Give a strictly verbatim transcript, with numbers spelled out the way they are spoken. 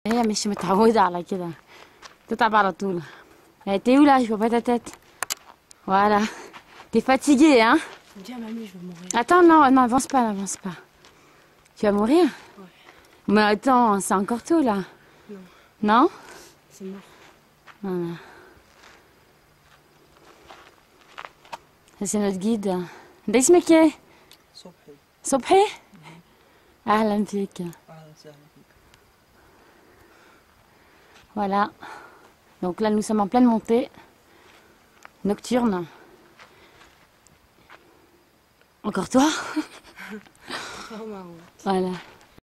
هي مش متعودة على كده تتعب على طول. T'es où là? Je vois pas ta tête. Voilà. T'es fatiguée, hein? Dis à mamie, je vais mourir. Attends, non, non, avance pas, n'avance pas. Tu vas mourir? Ouais. Mais attends, c'est encore tôt là. Non. Non? C'est mort. Voilà. Ça, c'est notre guide. ده اسمك ايه؟ صبحي. صبحي؟ أهلا فيك. أهلا وسهلا فيك. Voilà. Donc là, nous sommes en pleine montée nocturne. Encore toi? Oh, maman. Voilà.